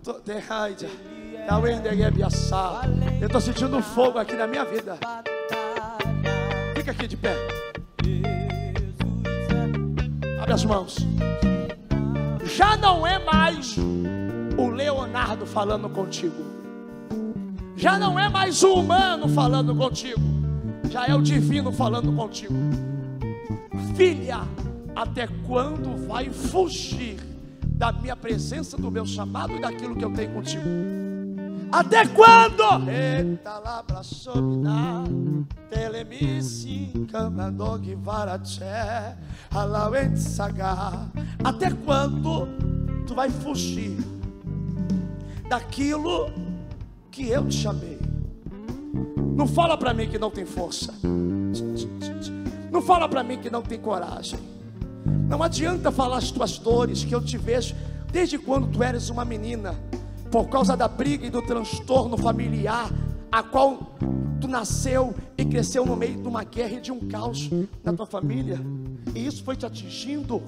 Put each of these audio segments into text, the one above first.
Eu estou sentindo fogo aqui na minha vida. Fica aqui de pé. Abre as mãos. Já não é mais o Leonardo falando contigo. Já não é mais o humano falando contigo. Já é o divino falando contigo. Filha, até quando vai fugir da minha presença, do meu chamado e daquilo que eu tenho contigo? Até quando? Até quando tu vai fugir daquilo que eu te chamei? Não fala para mim que não tem força. Não fala para mim que não tem coragem. Não adianta falar as tuas dores, que eu te vejo desde quando tu eres uma menina, por causa da briga e do transtorno familiar, a qual tu nasceu e cresceu no meio de uma guerra e de um caos na tua família, e isso foi te atingindo.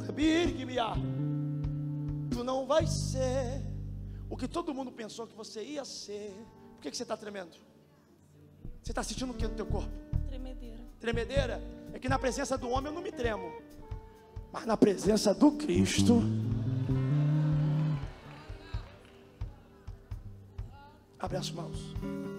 Tu não vai ser o que todo mundo pensou que você ia ser. Por que você está tremendo? Você está sentindo o que no teu corpo? Tremedeira. Tremedeira? É que na presença do homem eu não me tremo, mas na presença do Cristo. Abre as mãos.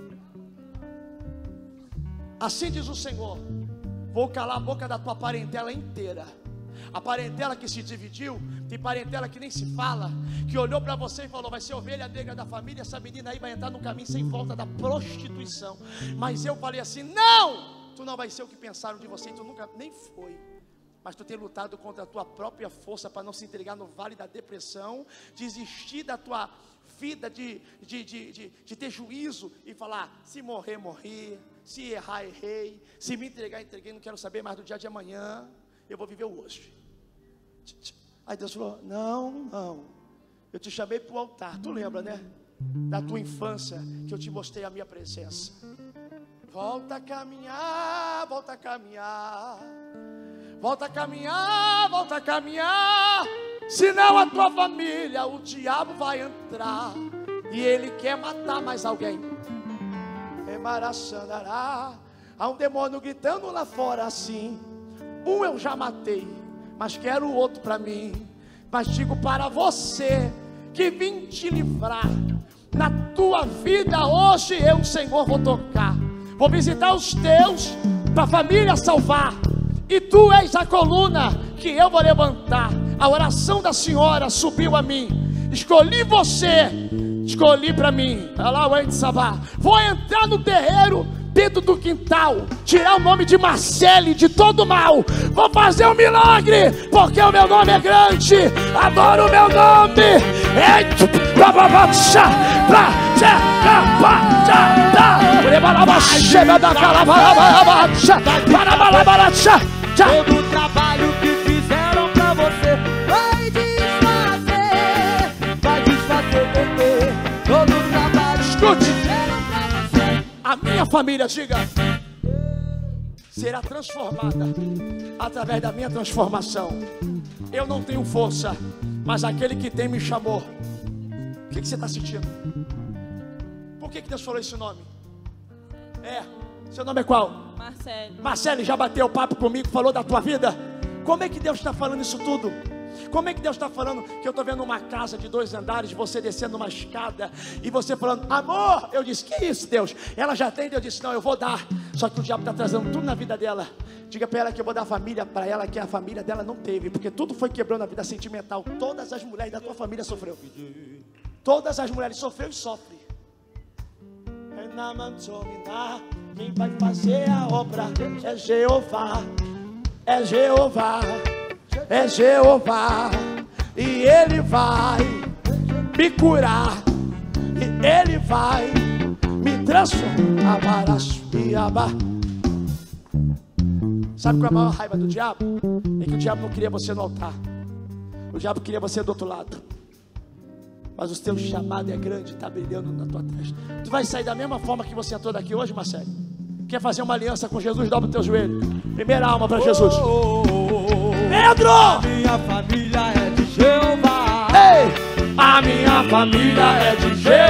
Assim diz o Senhor: vou calar a boca da tua parentela inteira. A parentela que se dividiu, tem parentela que nem se fala, que olhou para você e falou: vai ser ovelha negra da família, essa menina aí vai entrar no caminho sem volta da prostituição. Mas eu falei assim: não, tu não vai ser o que pensaram de você, e tu nunca nem foi. Mas tu tem lutado contra a tua própria força para não se entregar no vale da depressão, desistir da tua vida de ter juízo e falar: se morrer, morri, se errar, errei, se me entregar, entreguei, não quero saber mais do dia de amanhã, eu vou viver o hoje. Aí Deus falou: não, eu te chamei para o altar. Tu lembra, né? Da tua infância, que eu te mostrei a minha presença. Volta a caminhar, volta a caminhar. Volta a caminhar, volta a caminhar. Senão a tua família, o diabo vai entrar e ele quer matar mais alguém. Há um demônio gritando lá fora assim: um eu já matei, mas quero o outro para mim. Mas digo para você que vim te livrar. Na tua vida hoje eu, Senhor, vou tocar. Vou visitar os teus, para a família salvar. E tu és a coluna que eu vou levantar. A oração da senhora subiu a mim. Escolhi você, escolhi para mim. Vou entrar no terreiro, dentro do quintal, tirar o nome de Marcele de todo mal. Vou fazer um milagre, porque o meu nome é grande. Adoro o meu nome. Todo o trabalho que fizeram pra você vai desfazer, bebê. Todo o trabalho. Escute, a minha família, diga, será transformada através da minha transformação. Eu não tenho força, mas aquele que tem me chamou. O que você está sentindo? Por que Deus falou esse nome? Seu nome é qual? Marcele. Marcele, já bateu papo comigo, falou da tua vida? Como é que Deus está falando isso tudo? Como é que Deus está falando que eu estou vendo uma casa de 2 andares, você descendo uma escada, e você falando: amor? Eu disse: que isso, Deus? Ela já tem. Eu disse: não, eu vou dar. Só que o diabo está trazendo tudo na vida dela. Diga para ela que eu vou dar família para ela, que a família dela não teve, porque tudo foi quebrando a vida sentimental. Todas as mulheres da tua família sofreu. Todas as mulheres sofreu e sofrem. Quem vai fazer a obra é Jeová. É Jeová. É Jeová. E Ele vai me curar. E Ele vai me transformar. Sabe qual é a maior raiva do diabo? É que o diabo não queria você no altar. O diabo queria você do outro lado. Mas o teu chamado é grande, está brilhando na tua testa. Tu vai sair da mesma forma que você entrou daqui hoje, Marcelo? Quer fazer uma aliança com Jesus? Dobra o teu joelho. Primeira alma para Jesus. Pedro! Minha família é de Jeová. Ei! A minha família é de Jesus.